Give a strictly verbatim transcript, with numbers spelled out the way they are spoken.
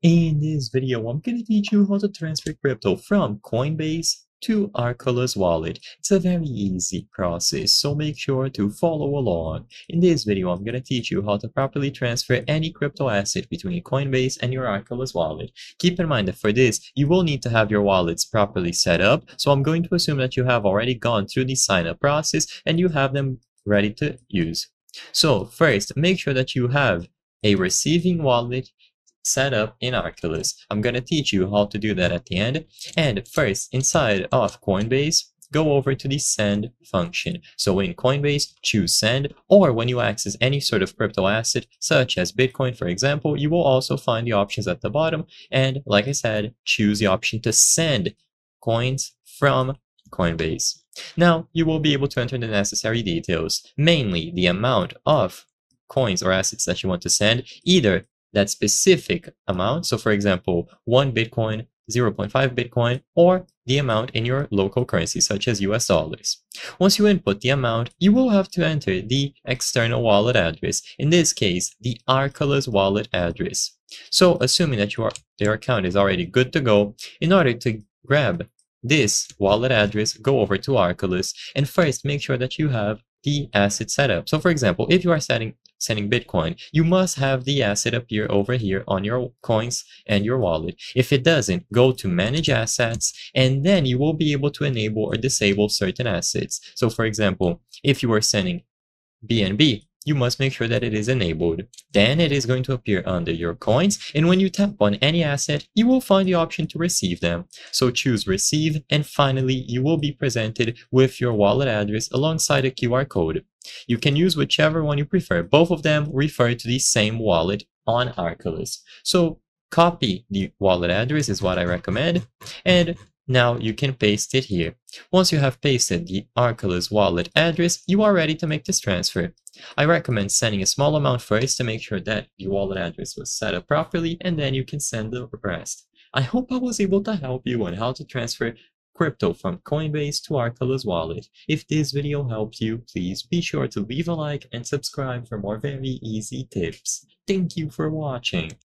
In this video, I'm going to teach you how to transfer crypto from Coinbase to Arculus wallet. It's a very easy process, so make sure to follow along. In this video, I'm going to teach you how to properly transfer any crypto asset between Coinbase and your Arculus wallet. Keep in mind that for this, you will need to have your wallets properly set up, so I'm going to assume that you have already gone through the sign-up process and you have them ready to use. So first, make sure that you have a receiving wallet set up in Arculus. I'm going to teach you how to do that at the end. And first, inside of Coinbase, go over to the send function. So in Coinbase, choose send, or when you access any sort of crypto asset, such as Bitcoin, for example, you will also find the options at the bottom. And like I said, choose the option to send coins from Coinbase. Now, you will be able to enter the necessary details, mainly the amount of coins or assets that you want to send, either that specific amount, so for example, one Bitcoin, zero point five Bitcoin, or the amount in your local currency, such as U S dollars. Once you input the amount, you will have to enter the external wallet address, in this case, the Arculus wallet address. So assuming that your, your account is already good to go, in order to grab this wallet address, go over to Arculus, and first make sure that you have the asset set up. So for example, if you are setting sending Bitcoin, you must have the asset appear over here on your coins and your wallet. If it doesn't, go to manage assets, and then you will be able to enable or disable certain assets. So for example, if you are sending B N B, you must make sure that it is enabled. Then it is going to appear under your coins, and when you tap on any asset, you will find the option to receive them. So choose receive, and finally, you will be presented with your wallet address alongside a Q R code. You can use whichever one you prefer. Both of them refer to the same wallet on Arculus. So copy the wallet address is what I recommend, and now you can paste it here. Once you have pasted the Arculus wallet address, you are ready to make this transfer. I recommend sending a small amount first to make sure that your wallet address was set up properly, and then you can send the rest. I hope I was able to help you on how to transfer crypto from Coinbase to Arculus wallet. If this video helped you, please be sure to leave a like and subscribe for more very easy tips. Thank you for watching.